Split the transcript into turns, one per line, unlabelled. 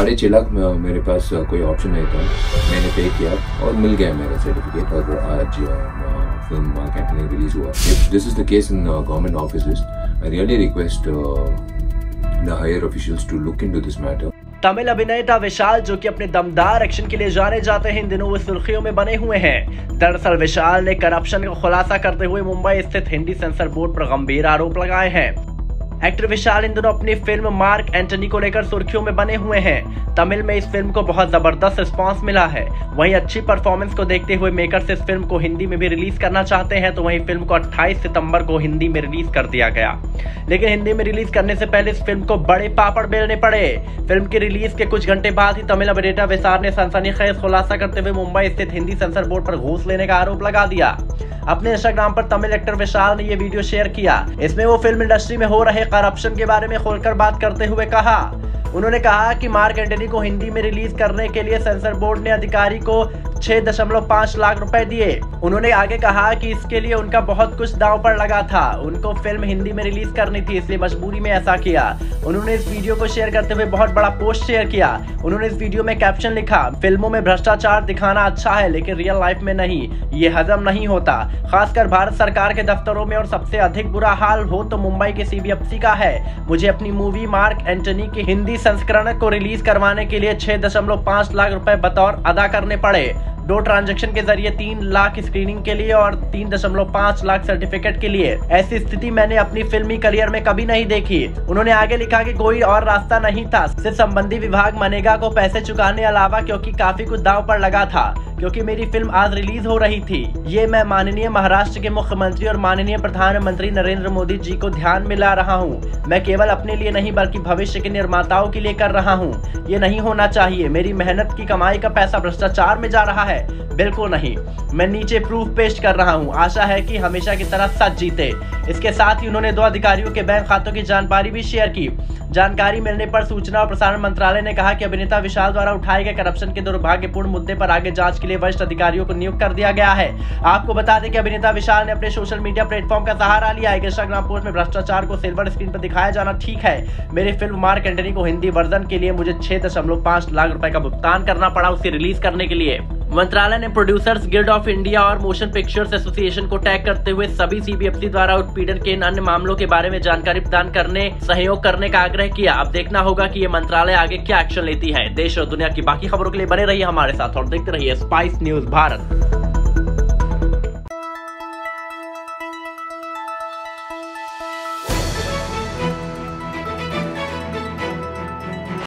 6.5 लाख मेरे पास कोई ऑप्शन नहीं था, मैंने पे किया और मिल गया मेरा सर्टिफिकेट और आज फिल्म मार्क एंटनी रिलीज हुआ। If this is the case in government offices, I really request the higher officials to look into this matter.
Tamil अभिनेता विशाल, जो कि अपने दमदार एक्शन के लिए जाने जाते हैं, इन दिनों वो सुर्खियों में बने हुए हैं। दरअसल विशाल ने करप्शन का खुलासा करते हुए मुंबई स्थित हिंदी सेंसर बोर्ड पर गंभीर आरोप लगाए हैं। एक्टर विशाल इन दिनों अपनी फिल्म मार्क एंटनी को लेकर सुर्खियों में बने हुए हैं। तमिल में इस फिल्म को बहुत जबरदस्त रिस्पांस मिला है। वहीं अच्छी परफॉर्मेंस को देखते हुए मेकर्स इस फिल्म को हिंदी में भी रिलीज करना चाहते हैं, तो वहीं फिल्म को 28 सितंबर को हिंदी में रिलीज कर दिया गया। लेकिन हिंदी में रिलीज करने से पहले इस फिल्म को बड़े पापड़ बेलने पड़े। फिल्म की रिलीज के कुछ घंटे बाद ही तमिल अभिनेता विशाल ने सनसनीखेज खुलासा करते हुए मुंबई स्थित हिंदी सेंसर बोर्ड पर घूस लेने का आरोप लगा दिया। अपने इंस्टाग्राम पर तमिल एक्टर विशाल ने ये वीडियो शेयर किया। इसमें वो फिल्म इंडस्ट्री में हो रहे करप्शन के बारे में खोलकर बात करते हुए कहा। उन्होंने कहा कि मार्क एंटनी को हिंदी में रिलीज करने के लिए सेंसर बोर्ड ने अधिकारी को 6.5 लाख रुपए दिए। उन्होंने आगे कहा कि इसके लिए उनका बहुत कुछ दांव पर लगा था। उनको फिल्म हिंदी में रिलीज करनी थी, इसलिए मजबूरी में ऐसा किया। उन्होंने इस वीडियो को शेयर करते हुए बहुत बड़ा पोस्ट शेयर किया। उन्होंने इस वीडियो में कैप्शन लिखा, फिल्मों में भ्रष्टाचार दिखाना अच्छा है, लेकिन रियल लाइफ में नहीं, ये हजम नहीं होता। खासकर भारत सरकार के दफ्तरों में, और सबसे अधिक बुरा हाल हो तो मुंबई के CBFC का है। मुझे अपनी मूवी मार्क एंटनी के हिंदी संस्करण को रिलीज करवाने के लिए 6.5 लाख रुपए बतौर अदा करने पड़े। 2 ट्रांजैक्शन के जरिए 3 लाख स्क्रीनिंग के लिए और 3.5 लाख सर्टिफिकेट के लिए। ऐसी स्थिति मैंने अपनी फिल्मी करियर में कभी नहीं देखी। उन्होंने आगे लिखा कि कोई और रास्ता नहीं था, सिर्फ संबंधी विभाग मनरेगा को पैसे चुकाने अलावा, क्योंकि काफी कुछ दांव पर लगा था, क्योंकि मेरी फिल्म आज रिलीज हो रही थी। ये मैं माननीय महाराष्ट्र के मुख्यमंत्री और माननीय प्रधानमंत्री नरेंद्र मोदी जी को ध्यान में ला रहा हूँ। मैं केवल अपने लिए नहीं बल्कि भविष्य के निर्माताओं के लिए कर रहा हूँ। ये नहीं होना चाहिए। मेरी मेहनत की कमाई का पैसा भ्रष्टाचार में जा रहा है, बिल्कुल नहीं। मैं नीचे प्रूफ पेश कर रहा हूँ। आशा है कि हमेशा की तरह सच जीते। इसके साथ ही उन्होंने 2 अधिकारियों के बैंक खातों की जानकारी भी शेयर की। जानकारी मिलने पर सूचना और प्रसारण मंत्रालय ने कहा कि अभिनेता विशाल द्वारा उठाए गए करप्शन के दुर्भाग्यपूर्ण मुद्दे पर आगे जांच के लिए वरिष्ठ अधिकारियों को नियुक्त कर दिया गया है। आपको बता दें कि अभिनेता विशाल ने अपने सोशल मीडिया प्लेटफॉर्म का सहारा लिया है। इंस्टाग्राम पोस्ट में भ्रष्टाचार को सिल्वर स्क्रीन पर दिखाया जाना ठीक है। मेरी फिल्म मार्क एंटनी को हिंदी वर्जन के लिए मुझे 6.5 लाख रुपए का भुगतान करना पड़ा उसे रिलीज करने के लिए। मंत्रालय ने प्रोड्यूसर्स गिल्ड ऑफ इंडिया और मोशन पिक्चर्स एसोसिएशन को टैग करते हुए सभी CBFC द्वारा उत्पीड़न के इन अन्य मामलों के बारे में जानकारी प्रदान करने, सहयोग करने का आग्रह किया। अब देखना होगा कि ये मंत्रालय आगे क्या एक्शन लेती है। देश और दुनिया की बाकी खबरों के लिए बने रहिए हमारे साथ और देखते रहिए स्पाइस न्यूज भारत।